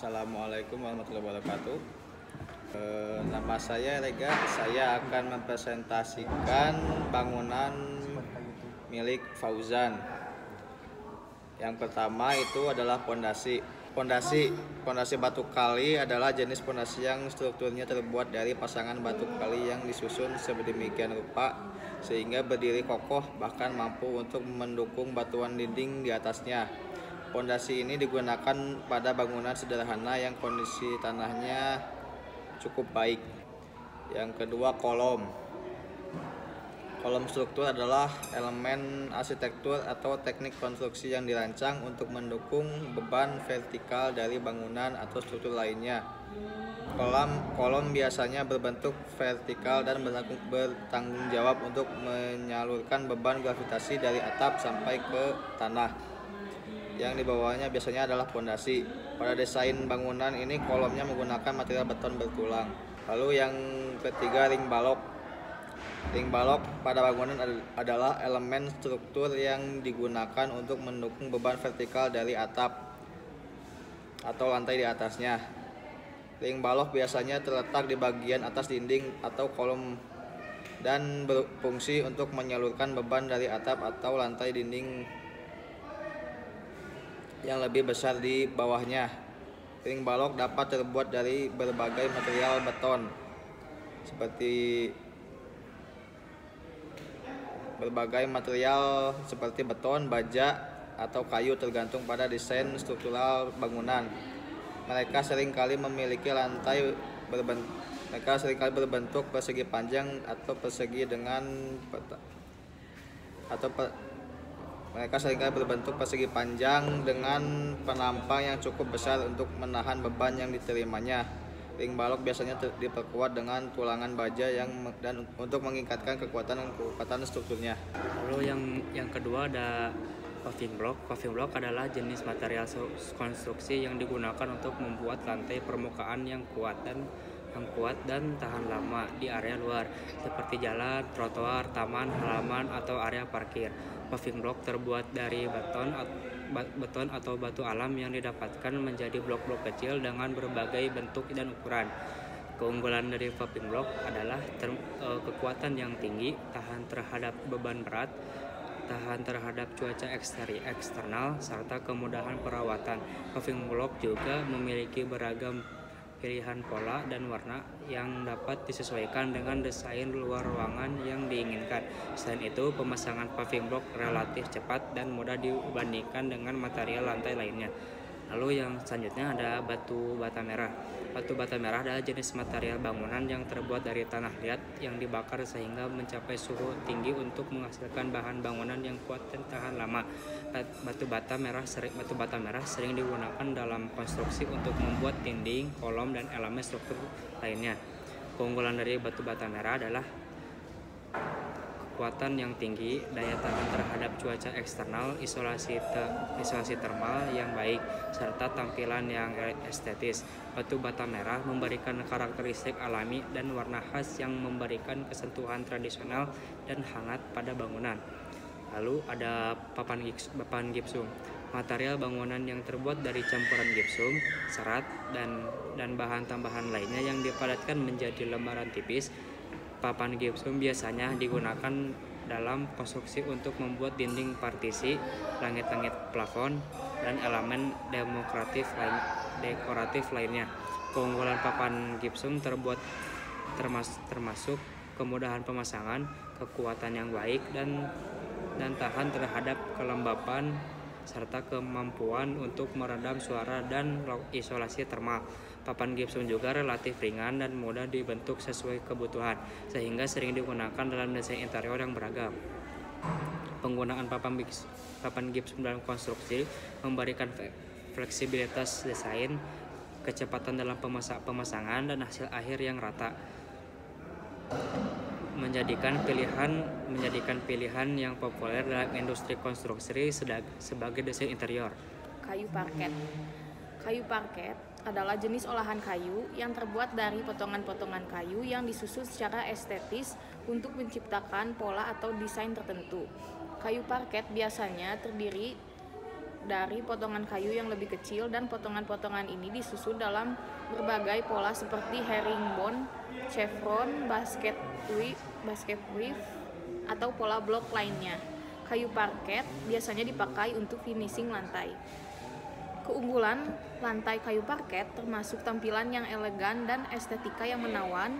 Assalamualaikum warahmatullahi wabarakatuh. Nama saya Rega. Saya akan mempresentasikan bangunan milik Fauzan. Yang pertama itu adalah pondasi. Pondasi batu kali adalah jenis pondasi yang strukturnya terbuat dari pasangan batu kali yang disusun sedemikian rupa sehingga berdiri kokoh, bahkan mampu untuk mendukung batuan dinding di atasnya. Pondasi ini digunakan pada bangunan sederhana yang kondisi tanahnya cukup baik. Yang kedua, kolom. Kolom struktur adalah elemen arsitektur atau teknik konstruksi yang dirancang untuk mendukung beban vertikal dari bangunan atau struktur lainnya. Kolom biasanya berbentuk vertikal dan bertanggung jawab untuk menyalurkan beban gravitasi dari atap sampai ke tanah. Yang di bawahnya biasanya adalah pondasi. Pada desain bangunan ini kolomnya menggunakan material beton bertulang. Lalu yang ketiga, ring balok. Ring balok pada bangunan adalah elemen struktur yang digunakan untuk mendukung beban vertikal dari atap atau lantai di atasnya. Ring balok biasanya terletak di bagian atas dinding atau kolom dan berfungsi untuk menyalurkan beban dari atap atau lantai dinding yang lebih besar di bawahnya. Ring balok dapat terbuat dari berbagai material beton seperti beton, baja, atau kayu tergantung pada desain struktural bangunan. Mereka seringkali berbentuk persegi panjang atau persegi dengan penampang yang cukup besar untuk menahan beban yang diterimanya. Ring balok biasanya diperkuat dengan tulangan baja dan untuk meningkatkan kekuatan strukturnya. Lalu yang kedua ada paving block. Paving block adalah jenis material konstruksi yang digunakan untuk membuat lantai permukaan yang kuat dan tahan lama di area luar seperti jalan, trotoar, taman, halaman, atau area parkir. Paving block terbuat dari beton atau batu alam yang didapatkan menjadi blok-blok kecil dengan berbagai bentuk dan ukuran. Keunggulan dari paving block adalah kekuatan yang tinggi, tahan terhadap beban berat, tahan terhadap cuaca eksternal, serta kemudahan perawatan. Paving block juga memiliki beragam pilihan pola dan warna yang dapat disesuaikan dengan desain luar ruangan yang diinginkan. Selain itu, pemasangan paving block relatif cepat dan mudah dibandingkan dengan material lantai lainnya. Lalu yang selanjutnya ada batu bata merah. Batu bata merah adalah jenis material bangunan yang terbuat dari tanah liat yang dibakar sehingga mencapai suhu tinggi untuk menghasilkan bahan bangunan yang kuat dan tahan lama. Batu bata merah sering digunakan dalam konstruksi untuk membuat dinding, kolom, dan elemen struktur lainnya. Keunggulan dari batu bata merah adalah kekuatan yang tinggi, daya tahan terhadap cuaca eksternal, isolasi termal yang baik, serta tampilan yang estetis. Batu bata merah memberikan karakteristik alami dan warna khas yang memberikan kesentuhan tradisional dan hangat pada bangunan. Lalu ada papan gipsum. Material bangunan yang terbuat dari campuran gipsum, serat, dan bahan tambahan lainnya yang dipadatkan menjadi lembaran tipis. Papan gipsum biasanya digunakan dalam konstruksi untuk membuat dinding partisi, langit-langit plafon, dan elemen dekoratif lainnya. Keunggulan papan gipsum termasuk kemudahan pemasangan, kekuatan yang baik, dan tahan terhadap kelembapan, serta kemampuan untuk meredam suara dan isolasi termal. Papan gipsum juga relatif ringan dan mudah dibentuk sesuai kebutuhan, sehingga sering digunakan dalam desain interior yang beragam. Penggunaan papan gipsum dalam konstruksi memberikan fleksibilitas desain, kecepatan dalam pemasangan, dan hasil akhir yang rata, menjadikan pilihan yang populer dalam industri konstruksi sebagai desain interior. Kayu parket. Kayu parket adalah jenis olahan kayu yang terbuat dari potongan-potongan kayu yang disusun secara estetis untuk menciptakan pola atau desain tertentu. Kayu parket biasanya terdiri dari potongan kayu yang lebih kecil, dan potongan-potongan ini disusun dalam berbagai pola seperti herringbone, chevron, basket weave, atau pola blok lainnya. Kayu parket biasanya dipakai untuk finishing lantai. Keunggulan lantai kayu parket termasuk tampilan yang elegan dan estetika yang menawan,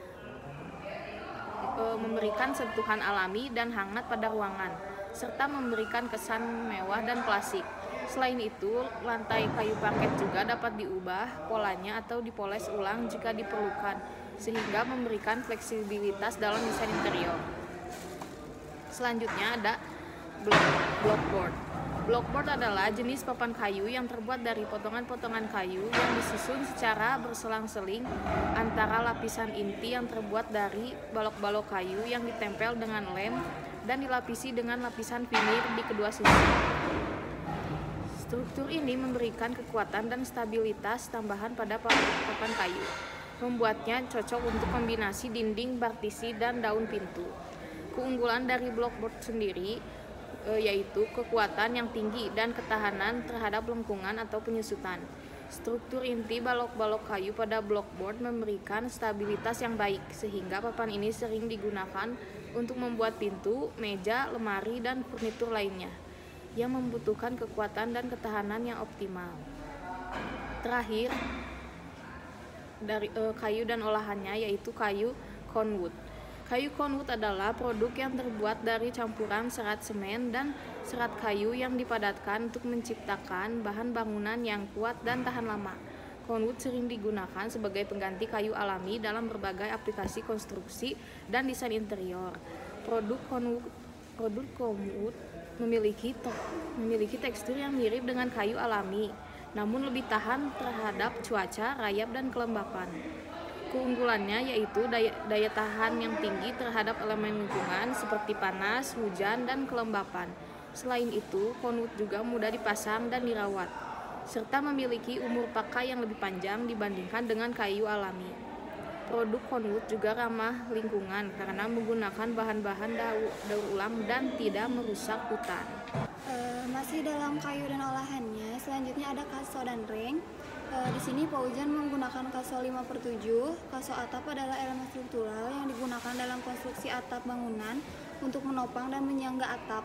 memberikan sentuhan alami dan hangat pada ruangan, serta memberikan kesan mewah dan klasik. Selain itu, lantai kayu parket juga dapat diubah polanya atau dipoles ulang jika diperlukan, sehingga memberikan fleksibilitas dalam desain interior. Selanjutnya ada blockboard. Blockboard adalah jenis papan kayu yang terbuat dari potongan-potongan kayu yang disusun secara berselang-seling antara lapisan inti yang terbuat dari balok-balok kayu yang ditempel dengan lem dan dilapisi dengan lapisan vinir di kedua sisi. Struktur ini memberikan kekuatan dan stabilitas tambahan pada papan kayu, membuatnya cocok untuk kombinasi dinding, partisi, dan daun pintu. Keunggulan dari blockboard sendiri yaitu kekuatan yang tinggi dan ketahanan terhadap lengkungan atau penyusutan. Struktur inti balok-balok kayu pada blockboard memberikan stabilitas yang baik, sehingga papan ini sering digunakan untuk membuat pintu, meja, lemari, dan furnitur lainnya yang membutuhkan kekuatan dan ketahanan yang optimal. Terakhir, dari kayu dan olahannya yaitu kayu Cornwood. Kayu Cornwood adalah produk yang terbuat dari campuran serat semen dan serat kayu yang dipadatkan untuk menciptakan bahan bangunan yang kuat dan tahan lama. Cornwood sering digunakan sebagai pengganti kayu alami dalam berbagai aplikasi konstruksi dan desain interior. Produk Cornwood memiliki tekstur yang mirip dengan kayu alami, namun lebih tahan terhadap cuaca, rayap, dan kelembapan. Keunggulannya yaitu daya tahan yang tinggi terhadap elemen lingkungan seperti panas, hujan, dan kelembapan. Selain itu, Cornwood juga mudah dipasang dan dirawat, serta memiliki umur pakai yang lebih panjang dibandingkan dengan kayu alami. Produk Cornwood juga ramah lingkungan karena menggunakan bahan-bahan daur ulang dan tidak merusak hutan. Masih dalam kayu dan olahannya, selanjutnya ada kaso dan ring. Di sini Pak Ujan menggunakan kaso 5/7. Kaso atap adalah elemen struktural yang digunakan dalam konstruksi atap bangunan untuk menopang dan menyangga atap.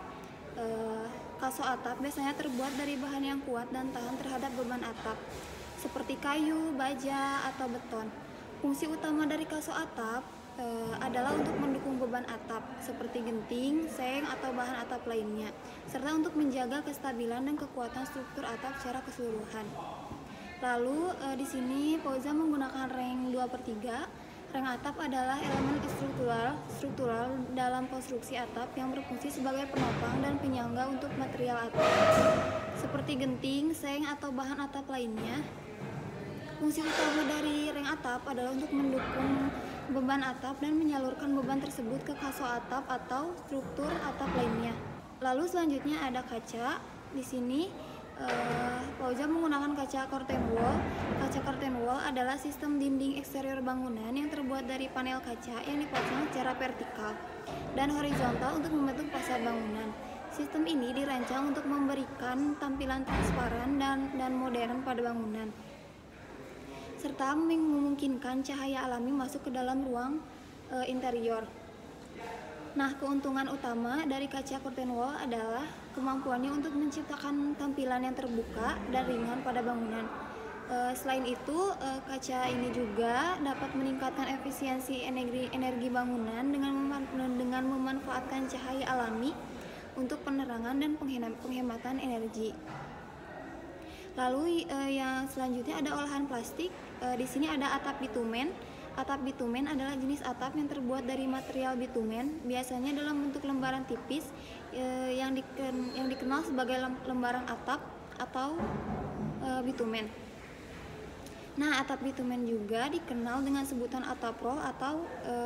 Kaso atap biasanya terbuat dari bahan yang kuat dan tahan terhadap beban atap, seperti kayu, baja, atau beton. Fungsi utama dari kaso atap adalah untuk mendukung beban atap, seperti genting, seng, atau bahan atap lainnya, serta untuk menjaga kestabilan dan kekuatan struktur atap secara keseluruhan. Lalu di sini Pauza menggunakan ring 2/3. Ring atap adalah elemen struktural dalam konstruksi atap yang berfungsi sebagai penopang dan penyangga untuk material atap, seperti genting, seng, atau bahan atap lainnya. Fungsi utama dari ring atap adalah untuk mendukung beban atap dan menyalurkan beban tersebut ke kaso atap atau struktur atap lainnya. Lalu selanjutnya ada kaca. Di sini Pauza menggunakan kaca curtain wall. Kaca curtain wall adalah sistem dinding eksterior bangunan yang terbuat dari panel kaca yang dipasang secara vertikal dan horizontal untuk membentuk fasad bangunan. Sistem ini dirancang untuk memberikan tampilan transparan dan modern pada bangunan, serta memungkinkan cahaya alami masuk ke dalam ruang interior. Nah, keuntungan utama dari kaca curtain wall adalah kemampuannya untuk menciptakan tampilan yang terbuka dan ringan pada bangunan. Selain itu, kaca ini juga dapat meningkatkan efisiensi energi bangunan dengan memanfaatkan cahaya alami untuk penerangan dan penghematan energi. Lalu yang selanjutnya ada olahan plastik. Di sini ada atap bitumen. Atap bitumen adalah jenis atap yang terbuat dari material bitumen, biasanya dalam bentuk lembaran tipis yang dikenal sebagai lembaran atap atau bitumen. Nah, atap bitumen juga dikenal dengan sebutan atap roll atau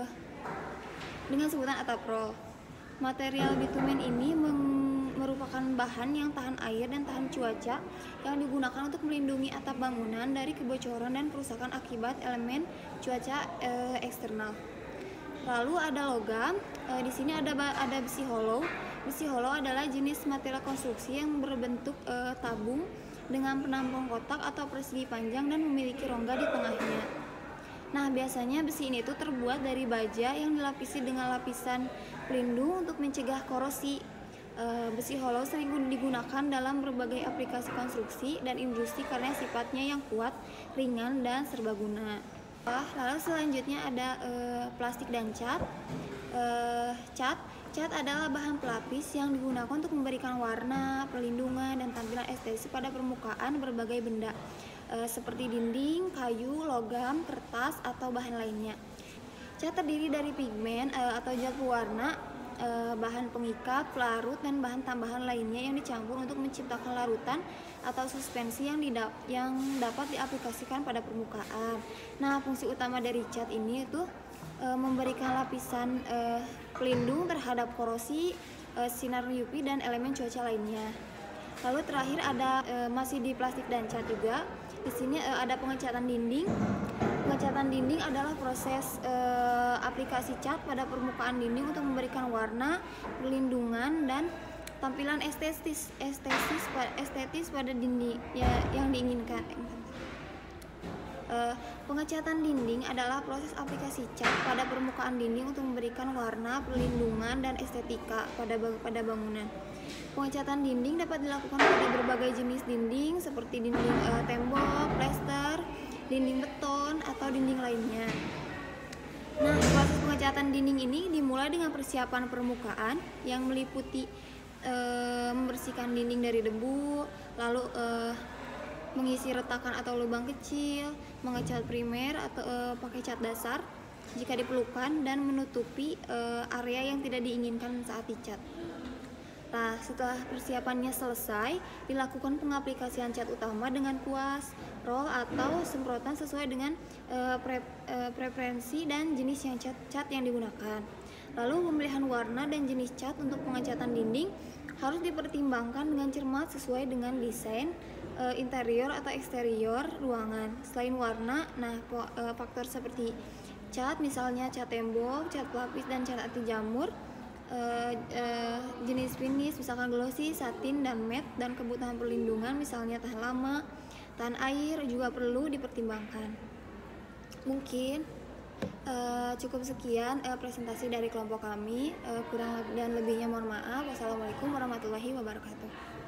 atap roll. Material bitumen ini merupakan bahan yang tahan air dan tahan cuaca yang digunakan untuk melindungi atap bangunan dari kebocoran dan kerusakan akibat elemen cuaca eksternal. Lalu ada logam. Di sini ada besi hollow. Besi hollow adalah jenis material konstruksi yang berbentuk tabung dengan penampung kotak atau persegi panjang dan memiliki rongga di tengahnya. Nah, biasanya besi ini tuh terbuat dari baja yang dilapisi dengan lapisan pelindung untuk mencegah korosi. Besi hollow sering digunakan dalam berbagai aplikasi konstruksi dan industri karena sifatnya yang kuat, ringan, dan serbaguna. Lalu selanjutnya ada plastik dan cat. Cat adalah bahan pelapis yang digunakan untuk memberikan warna, perlindungan, dan tampilan estetis pada permukaan berbagai benda seperti dinding, kayu, logam, kertas, atau bahan lainnya. Cat terdiri dari pigmen atau zat pewarna, bahan pengikat, pelarut, dan bahan tambahan lainnya yang dicampur untuk menciptakan larutan atau suspensi yang dapat diaplikasikan pada permukaan. Nah, fungsi utama dari cat ini itu memberikan lapisan pelindung terhadap korosi, sinar UV, dan elemen cuaca lainnya. Lalu terakhir ada masih di plastik dan cat juga. Di sini ada pengecatan dinding. Pengecatan dinding adalah proses aplikasi cat pada permukaan dinding untuk memberikan warna, perlindungan, dan tampilan estetis pada dinding yang diinginkan. Pengecatan dinding adalah proses aplikasi cat pada permukaan dinding untuk memberikan warna, perlindungan, dan estetika pada bangunan. Pengecatan dinding dapat dilakukan pada berbagai jenis dinding seperti dinding tembok, plester, dinding beton, atau dinding lainnya. Nah, proses pengecatan dinding ini dimulai dengan persiapan permukaan yang meliputi membersihkan dinding dari debu, lalu mengisi retakan atau lubang kecil, mengecat primer atau pakai cat dasar jika diperlukan, dan menutupi area yang tidak diinginkan saat dicat. Nah, setelah persiapannya selesai, dilakukan pengaplikasian cat utama dengan kuas, roll, atau semprotan sesuai dengan preferensi dan jenis cat yang digunakan. Lalu pemilihan warna dan jenis cat untuk pengecatan dinding harus dipertimbangkan dengan cermat sesuai dengan desain interior atau eksterior ruangan. Selain warna, faktor seperti cat, misalnya cat tembok, cat pelapis, dan cat anti jamur, jenis finish misalkan glossy, satin, dan matte, dan kebutuhan perlindungan misalnya tahan lama, tahan air juga perlu dipertimbangkan. Mungkin cukup sekian presentasi dari kelompok kami. Kurang dan lebihnya mohon maaf. Wassalamualaikum warahmatullahi wabarakatuh.